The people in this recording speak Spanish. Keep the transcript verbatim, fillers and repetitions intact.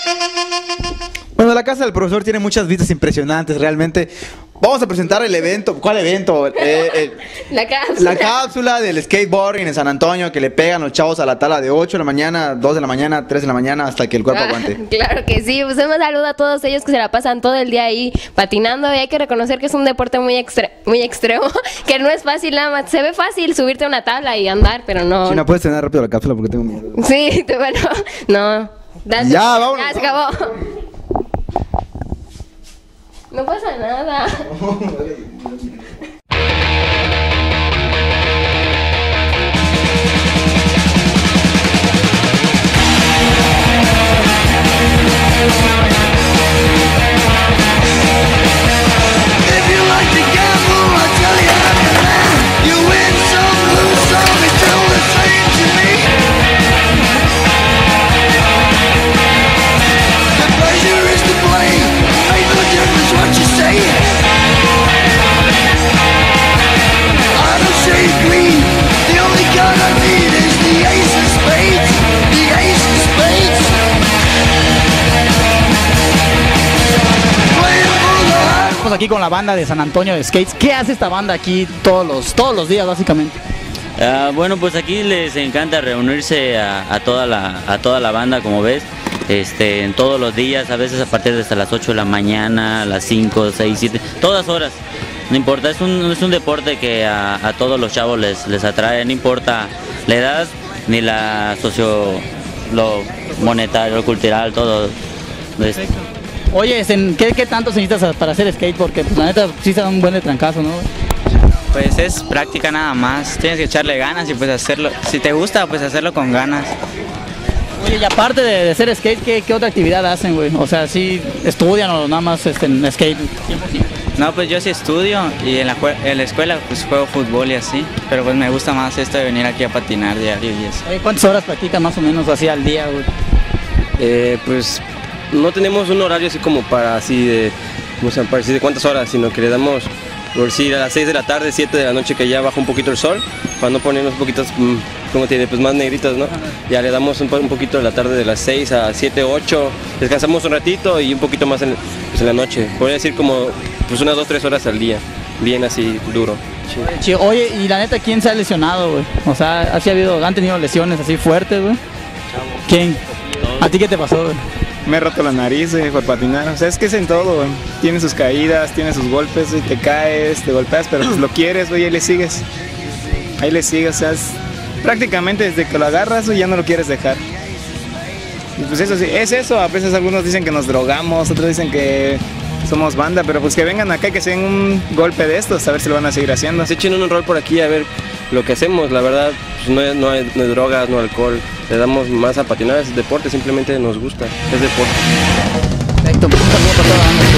Bueno, la casa del profesor tiene muchas vistas impresionantes, realmente. Vamos a presentar el evento. ¿Cuál evento? Eh, eh, La cápsula. La cápsula del skateboarding en San Antonio, que le pegan los chavos a la tala de ocho de la mañana, dos de la mañana, tres de la mañana, hasta que el cuerpo Ah, aguante. claro que sí, pues un saludo a todos ellos que se la pasan todo el día ahí patinando, y hay que reconocer que es un deporte muy extre muy extremo, que no es fácil nada más. Se ve fácil subirte a una tabla y andar, pero no. Si no puedes tener rápido la cápsula porque tengo miedo. Sí, te- bueno, no. Date- Ya, vámonos. Ya se acabó. No pasa nada. Estamos aquí con la banda de San Antonio de Skates. ¿Qué hace esta banda aquí todos los, todos los días básicamente? Uh, bueno, pues aquí les encanta reunirse a, a, toda la, a toda la banda, como ves, este, en todos los días, a veces a partir de hasta las ocho de la mañana, a las cinco, seis, siete, todas horas. No importa, es un, es un deporte que a, a todos los chavos les, les atrae, no importa la edad ni la socio, lo monetario, lo cultural, todo. Este. Oye, ¿qué, ¿qué tanto se necesitas para hacer skate? Porque pues, la neta sí se da un buen de trancazo, ¿no? Pues es práctica nada más, tienes que echarle ganas y pues hacerlo, si te gusta pues hacerlo con ganas. Oye, y aparte de, de hacer skate, ¿qué, ¿qué otra actividad hacen, güey? O sea, ¿sí estudian o nada más este, en skate? cien por ciento. No, pues yo sí estudio y en la, en la escuela pues juego fútbol y así, pero pues me gusta más esto de venir aquí a patinar diario y eso. Oye, ¿cuántas horas practicas más o menos así al día, güey? Eh, pues no tenemos un horario así como para así de, o sea, para decir de cuántas horas, sino que le damos, por si a las seis de la tarde, siete de la noche que ya baja un poquito el sol, para no ponernos un poquito, ¿cómo tiene? Pues más negritos, ¿no? Ya le damos un, un poquito de la tarde de las seis a siete, ocho, descansamos un ratito y un poquito más en, pues en la noche. Podría decir como pues unas dos, tres horas al día, bien así duro. Sí. Oye, y la neta, ¿quién se ha lesionado, güey? O sea, ¿así ha habido, han tenido lesiones así fuertes, güey? ¿Quién? ¿A ti qué te pasó, güey? Me he roto la nariz, güey, por patinar. O sea, es que es en todo, güey. Tiene sus caídas, tiene sus golpes, y te caes, te golpeas, pero pues lo quieres, güey, y ahí le sigues. Ahí le sigues, o sea, es, prácticamente desde que lo agarras, güey, ya no lo quieres dejar. Y pues eso sí, es eso. A veces algunos dicen que nos drogamos, otros dicen que somos banda, pero pues que vengan acá y que se den un golpe de estos, a ver si lo van a seguir haciendo. Se echen un rol por aquí a ver lo que hacemos, la verdad, pues no, hay, no, hay, no hay drogas, no hay alcohol, le damos más a patinar, es deporte, simplemente nos gusta, es deporte. Perfecto, pues un saludo para toda la banda.